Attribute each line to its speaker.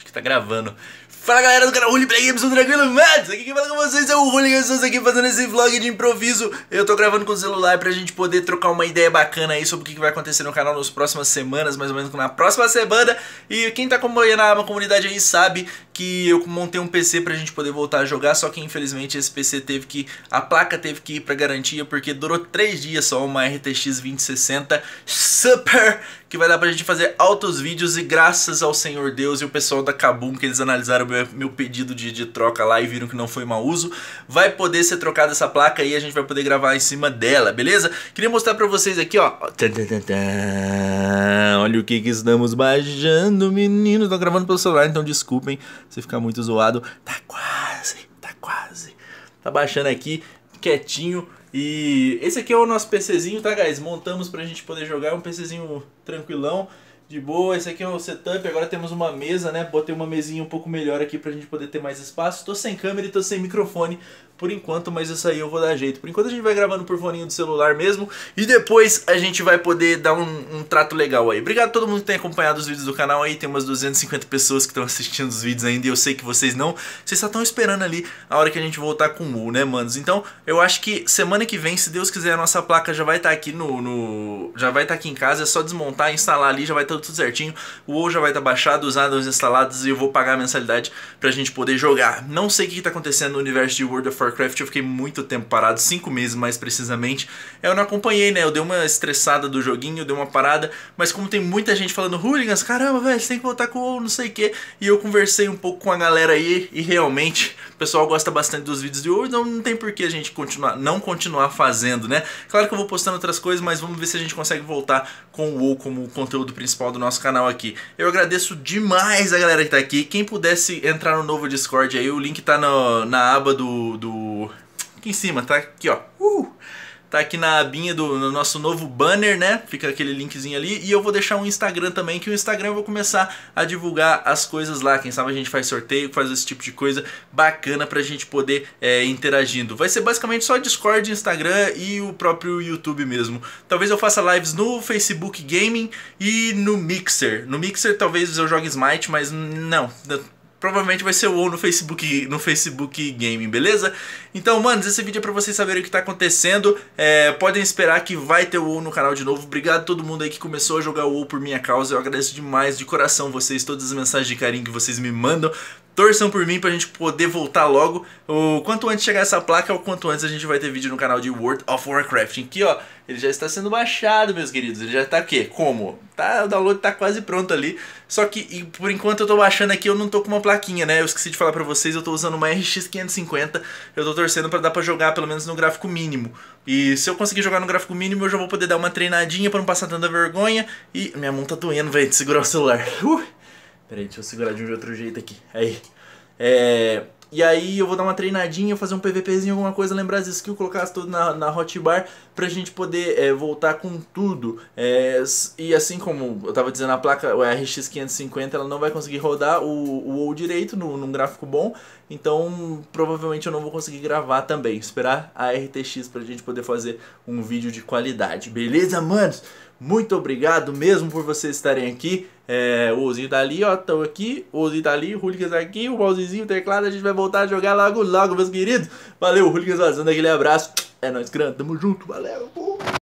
Speaker 1: que tá gravando. Fala galera do canal Hooligan Games, tudo tranquilo? Mads, aqui quem fala com vocês é o Hooligan, estamos aqui fazendo esse vlog de improviso. Eu tô gravando com o celular pra gente poder trocar uma ideia bacana aí sobre o que vai acontecer no canal nas próximas semanas, mais ou menos na próxima semana. E quem tá acompanhando a comunidade aí sabe que eu montei um PC pra gente poder voltar a jogar, só que infelizmente esse PC a placa teve que ir pra garantia porque durou 3 dias só, uma RTX 2060 Super, que vai dar pra gente fazer altos vídeos e graças ao Senhor Deus e o pessoal da Kabum, que eles analisaram meu pedido de troca lá e viram que não foi mau uso, vai poder ser trocada essa placa e a gente vai poder gravar em cima dela, beleza? Queria mostrar pra vocês aqui, ó. Olha o que estamos baixando, meninos. Tô gravando pelo celular, então desculpem se ficar muito zoado. Tá quase. Tá baixando aqui, quietinho. E esse aqui é o nosso PCzinho, tá, guys? Montamos pra gente poder jogar, um PCzinho tranquilão, de boa. Esse aqui é o setup, agora temos uma mesa, né? Botei uma mesinha um pouco melhor aqui pra gente poder ter mais espaço. Tô sem câmera e tô sem microfone por enquanto, mas isso aí eu vou dar jeito. Por enquanto a gente vai gravando por foninho do celular mesmo e depois a gente vai poder dar um trato legal aí. Obrigado a todo mundo que tem acompanhado os vídeos do canal aí. Tem umas 250 pessoas que estão assistindo os vídeos ainda e eu sei que vocês não. Vocês só estão esperando ali a hora que a gente voltar com o WoW, né, manos? Então eu acho que semana que vem, se Deus quiser, a nossa placa já vai estar aqui já vai estar aqui em casa. É só desmontar, instalar ali, já vai estar tudo certinho. O WoW já vai estar baixado, usados, instalados e eu vou pagar a mensalidade pra gente poder jogar. Não sei o que tá acontecendo no universo de World of Warcraft, eu fiquei muito tempo parado, 5 meses mais precisamente. Eu não acompanhei, né? Eu dei uma estressada do joguinho, dei uma parada, mas como tem muita gente falando, Hooligans, caramba, velho, você tem que voltar com o não sei o que, e eu conversei um pouco com a galera aí, e realmente o pessoal gosta bastante dos vídeos de hoje, então não tem por que a gente não continuar fazendo, né? Claro que eu vou postando outras coisas, mas vamos ver se a gente consegue voltar com o WoW como o conteúdo principal do nosso canal aqui. Eu agradeço demais a galera que tá aqui. Quem pudesse entrar no novo Discord aí, o link tá na aba aqui em cima, tá aqui, ó. Tá aqui na abinha no nosso novo banner, né? Fica aquele linkzinho ali. E eu vou deixar um Instagram também, que o Instagram eu vou começar a divulgar as coisas lá. Quem sabe a gente faz sorteio, faz esse tipo de coisa bacana pra gente poder interagindo. Vai ser basicamente só Discord, Instagram e o próprio YouTube mesmo. Talvez eu faça lives no Facebook Gaming e no Mixer. No Mixer talvez eu jogue Smite, mas não... Provavelmente vai ser o WoW no Facebook Gaming, beleza? Então, manos, esse vídeo é pra vocês saberem o que tá acontecendo. Podem esperar que vai ter o WoW no canal de novo. Obrigado a todo mundo aí que começou a jogar o WoW por minha causa. Eu agradeço demais, de coração, vocês, todas as mensagens de carinho que vocês me mandam. Torçam por mim pra gente poder voltar logo. O quanto antes chegar essa placa, o quanto antes a gente vai ter vídeo no canal de World of Warcraft. Aqui, ó, ele já está sendo baixado, meus queridos. Ele já tá o quê? Como? O download tá quase pronto ali. Só que, por enquanto eu tô baixando aqui, eu não tô com uma plaquinha, né? Eu esqueci de falar pra vocês, eu tô usando uma RX 550. Eu tô torcendo pra dar pra jogar pelo menos no gráfico mínimo. E se eu conseguir jogar no gráfico mínimo, eu já vou poder dar uma treinadinha pra não passar tanta vergonha. E minha mão tá doendo, velho, de segurar o celular. Peraí, deixa eu segurar de um outro jeito aqui. Aí. E aí eu vou dar uma treinadinha, fazer um PVPzinho, alguma coisa, lembrar as skills, colocar tudo na hotbar pra gente poder voltar com tudo. E assim como eu tava dizendo, a placa, a RX 550, ela não vai conseguir rodar o WoW direito num gráfico bom. Então provavelmente eu não vou conseguir gravar também. Esperar a RTX pra gente poder fazer um vídeo de qualidade. Beleza, manos? Muito obrigado mesmo por vocês estarem aqui. O Ozinho tá ali, ó, tô aqui, o Ozinho tá ali, o Hooligans tá aqui, o mousezinho, o teclado, a gente vai voltar a jogar logo, meus queridos. Valeu, Hooligans vazando, aquele abraço. É nóis, grande, tamo junto, valeu.